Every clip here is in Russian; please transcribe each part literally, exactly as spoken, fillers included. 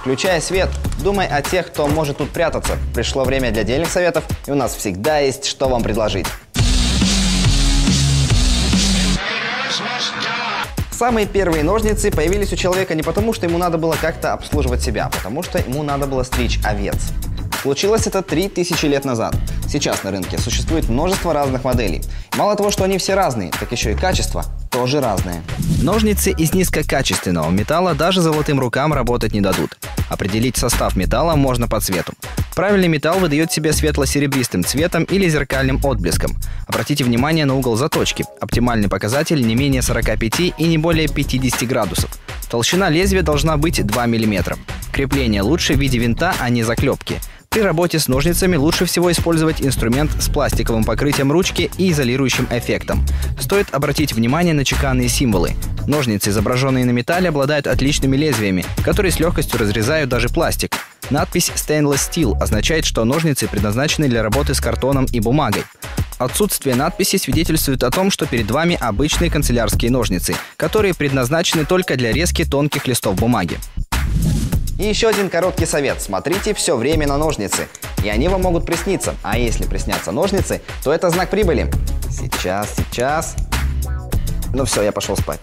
Включай свет, думай о тех, кто может тут прятаться. Пришло время для дельных советов, и у нас всегда есть что вам предложить. Самые первые ножницы появились у человека не потому, что ему надо было как-то обслуживать себя, а потому что ему надо было стричь овец. Случилось это три тысячи лет назад. Сейчас на рынке существует множество разных моделей. Мало того, что они все разные, так еще и качество тоже разное. Ножницы из низкокачественного металла даже золотым рукам работать не дадут. Определить состав металла можно по цвету. Правильный металл выдает себя светло-серебристым цветом или зеркальным отблеском. Обратите внимание на угол заточки. Оптимальный показатель не менее сорока пяти и не более пятидесяти градусов. Толщина лезвия должна быть два миллиметра. Крепление лучше в виде винта, а не заклепки. При работе с ножницами лучше всего использовать инструмент с пластиковым покрытием ручки и изолирующим эффектом. Стоит обратить внимание на чеканные символы. Ножницы, изображенные на металле, обладают отличными лезвиями, которые с легкостью разрезают даже пластик. Надпись «Stainless Steel» означает, что ножницы предназначены для работы с картоном и бумагой. Отсутствие надписи свидетельствует о том, что перед вами обычные канцелярские ножницы, которые предназначены только для резки тонких листов бумаги. И еще один короткий совет. Смотрите все время на ножницы, и они вам могут присниться. А если приснятся ножницы, то это знак прибыли. Сейчас, сейчас. Ну все, я пошел спать.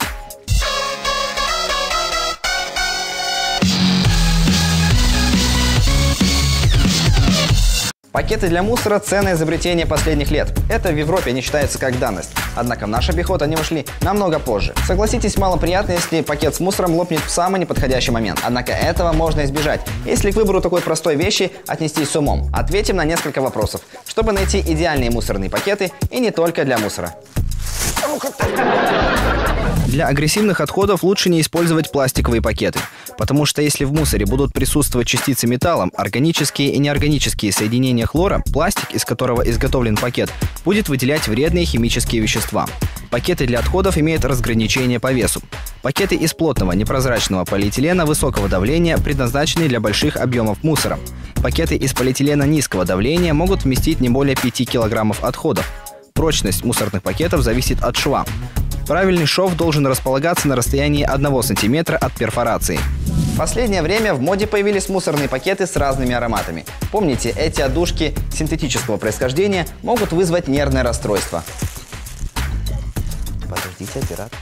Пакеты для мусора – ценное изобретение последних лет. Это в Европе не считается как данность. Однако в наш обиход они вошли намного позже. Согласитесь, мало приятно, если пакет с мусором лопнет в самый неподходящий момент. Однако этого можно избежать, если к выбору такой простой вещи отнестись с умом. Ответим на несколько вопросов, чтобы найти идеальные мусорные пакеты, и не только для мусора. Для агрессивных отходов лучше не использовать пластиковые пакеты, потому что если в мусоре будут присутствовать частицы металла, органические и неорганические соединения хлора, пластик, из которого изготовлен пакет, будет выделять вредные химические вещества. Пакеты для отходов имеют разграничение по весу. Пакеты из плотного непрозрачного полиэтилена высокого давления предназначены для больших объемов мусора. Пакеты из полиэтилена низкого давления могут вместить не более пяти килограммов отходов. Прочность мусорных пакетов зависит от шва. Правильный шов должен располагаться на расстоянии одного сантиметра от перфорации. В последнее время в моде появились мусорные пакеты с разными ароматами. Помните, эти отдушки синтетического происхождения могут вызвать нервное расстройство. Подождите, оператор.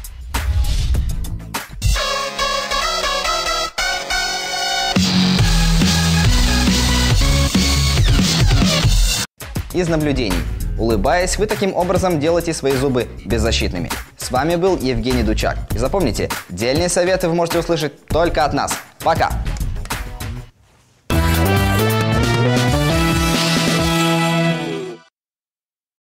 Из наблюдений. Улыбаясь, вы таким образом делаете свои зубы беззащитными. С вами был Евгений Дучак. И запомните, дельные советы вы можете услышать только от нас. Пока!